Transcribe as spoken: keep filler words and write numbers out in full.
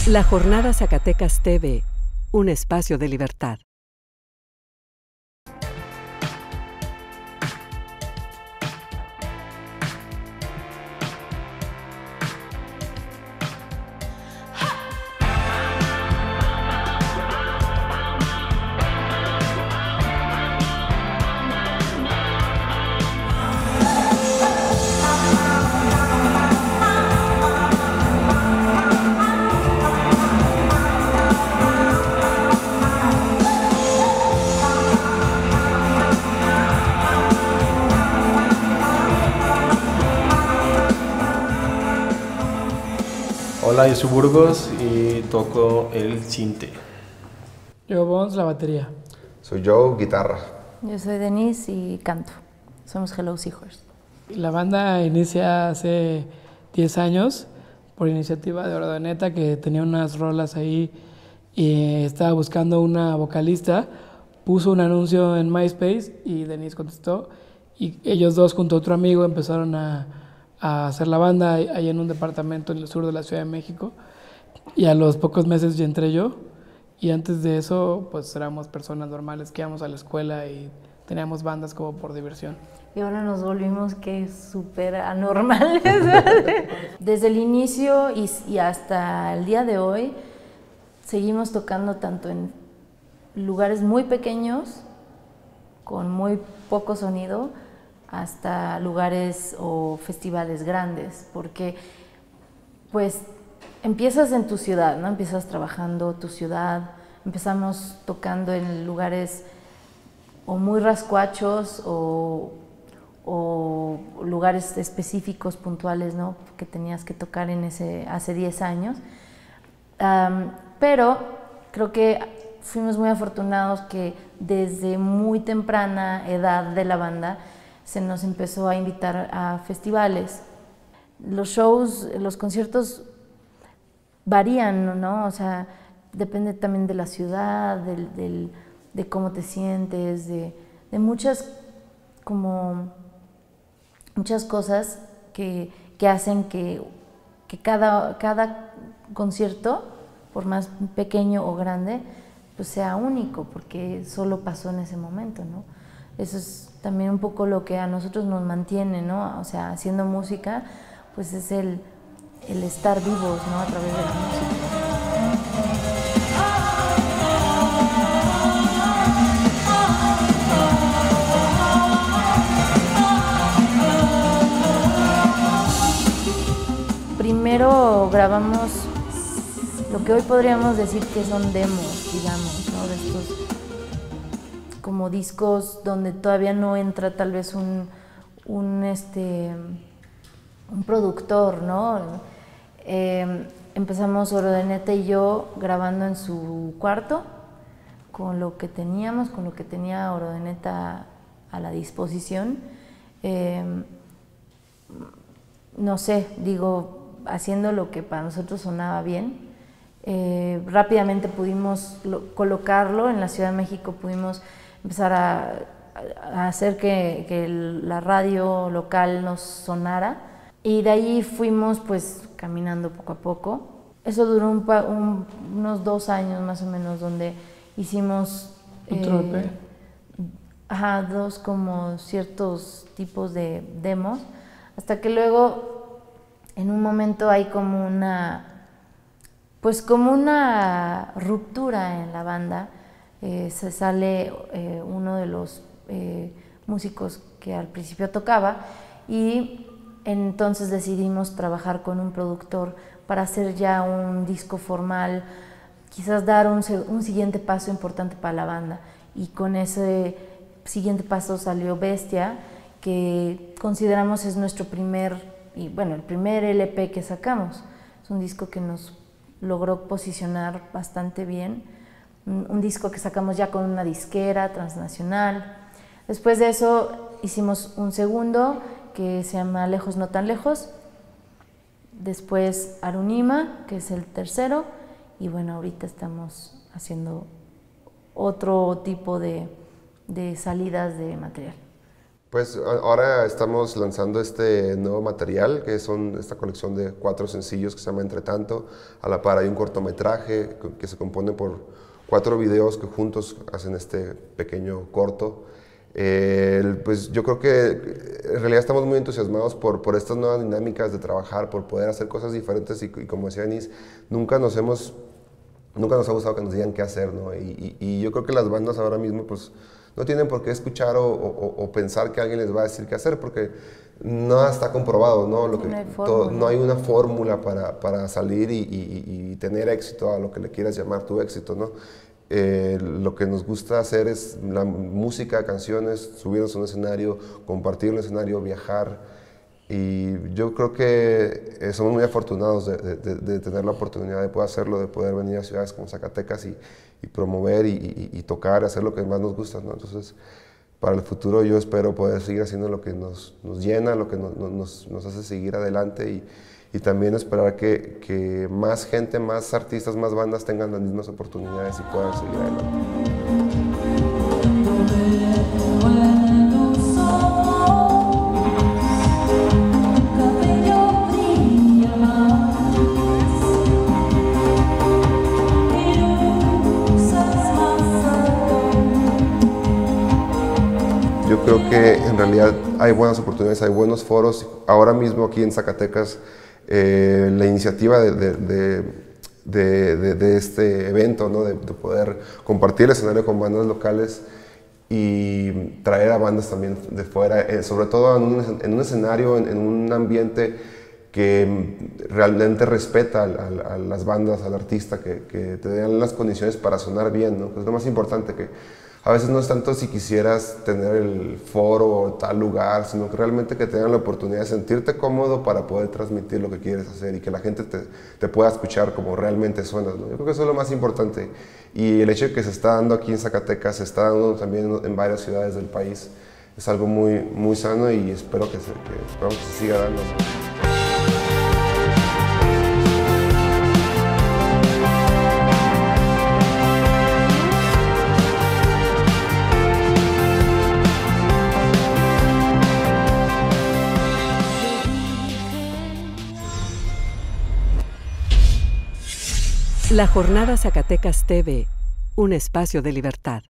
La Jornada Zacatecas T V, un espacio de libertad. Hola, yo soy Burgos y toco el sinte. Yo, Bons, la batería. Soy yo, guitarra. Yo soy Denise y canto. Somos Hello Seahorse. La banda inicia hace diez años por iniciativa de Ordoneta, que tenía unas rolas ahí y estaba buscando una vocalista. Puso un anuncio en MySpace y Denise contestó. Y ellos dos, junto a otro amigo, empezaron a, a hacer la banda ahí en un departamento en el sur de la Ciudad de México. Y a los pocos meses ya entré yo. Y antes de eso, pues éramos personas normales que íbamos a la escuela y teníamos bandas como por diversión. Y ahora nos volvimos que súper anormales. Desde el inicio y, y hasta el día de hoy, seguimos tocando tanto en lugares muy pequeños, con muy poco sonido, hasta lugares o festivales grandes, porque pues empiezas en tu ciudad, ¿no? Empiezas trabajando tu ciudad, empezamos tocando en lugares o muy rascuachos o, o lugares específicos, puntuales, ¿no? Que tenías que tocar en ese, hace diez años. Um, pero creo que fuimos muy afortunados que desde muy temprana edad de la banda se nos empezó a invitar a festivales. Los shows, los conciertos varían, ¿no? O sea, depende también de la ciudad, del, del, de cómo te sientes, de, de muchas, como, muchas cosas que, que hacen que, que cada, cada concierto, por más pequeño o grande, pues sea único, porque solo pasó en ese momento, ¿no? Eso es también un poco lo que a nosotros nos mantiene, ¿no? O sea, haciendo música, pues es el, el estar vivos, ¿no? A través de la música. Primero grabamos lo que hoy podríamos decir que son demos, digamos, ¿no? De estos como discos donde todavía no entra tal vez un, un, este, un productor, ¿no? Eh, empezamos Ordoneta y yo grabando en su cuarto con lo que teníamos, con lo que tenía Ordoneta a la disposición. Eh, no sé, digo, haciendo lo que para nosotros sonaba bien. Eh, rápidamente pudimos lo, colocarlo en la Ciudad de México, pudimos empezar a, a hacer que, que la radio local nos sonara, y de ahí fuimos pues caminando poco a poco. Eso duró un, un, unos dos años más o menos, donde hicimos eh, ajá, dos como ciertos tipos de demos, hasta que luego en un momento hay como una pues como una ruptura en la banda. Eh, se sale eh, uno de los eh, músicos que al principio tocaba, y entonces decidimos trabajar con un productor para hacer ya un disco formal, quizás dar un, un siguiente paso importante para la banda, y con ese siguiente paso salió Bestia, que consideramos es nuestro primer, y bueno, el primer L P que sacamos. Es un disco que nos logró posicionar bastante bien, un, un disco que sacamos ya con una disquera transnacional. Después de eso hicimos un segundo que se llama Lejos no tan lejos, después Arunima, que es el tercero, y bueno, ahorita estamos haciendo otro tipo de, de salidas de material. Pues ahora estamos lanzando este nuevo material, que son esta colección de cuatro sencillos que se llama Entre Tanto. A la par hay un cortometraje que se compone por cuatro videos que juntos hacen este pequeño corto. Eh, pues yo creo que en realidad estamos muy entusiasmados por, por estas nuevas dinámicas de trabajar, por poder hacer cosas diferentes y, y como decía Denise, nunca nos hemos, nunca nos ha gustado que nos digan qué hacer, ¿no? Y, y, y yo creo que las bandas ahora mismo pues no tienen por qué escuchar o, o, o pensar que alguien les va a decir qué hacer, porque nada está comprobado, ¿no? Lo que, no hay todo, no hay una fórmula para, para salir y, y, y tener éxito, a lo que le quieras llamar tu éxito, ¿no? Eh, lo que nos gusta hacer es la música, canciones, subirnos a un escenario, compartir un escenario, viajar. Y yo creo que eh, somos muy afortunados de, de, de, de tener la oportunidad de poder hacerlo, de poder venir a ciudades como Zacatecas y, y promover y, y, y tocar, hacer lo que más nos gusta, ¿no? Entonces, para el futuro yo espero poder seguir haciendo lo que nos, nos llena, lo que nos, nos, nos hace seguir adelante y, y también esperar que, que más gente, más artistas, más bandas tengan las mismas oportunidades y puedan seguir adelante. Yo creo que en realidad hay buenas oportunidades, hay buenos foros. Ahora mismo aquí en Zacatecas, eh, la iniciativa de, de, de, de, de, de este evento, ¿no? de, de poder compartir el escenario con bandas locales y traer a bandas también de fuera, eh, sobre todo en un, en un escenario, en, en un ambiente que realmente respeta a, a, a las bandas, al artista, que, que te den las condiciones para sonar bien, ¿no? Pues es lo más importante, que a veces no es tanto si quisieras tener el foro o tal lugar, sino que realmente que tengan la oportunidad de sentirte cómodo para poder transmitir lo que quieres hacer y que la gente te, te pueda escuchar como realmente suenas, ¿no? Yo creo que eso es lo más importante. Y el hecho de que se está dando aquí en Zacatecas, se está dando también en varias ciudades del país, es algo muy, muy sano y espero que se, que, esperamos que se siga dando. La Jornada Zacatecas T V, un espacio de libertad.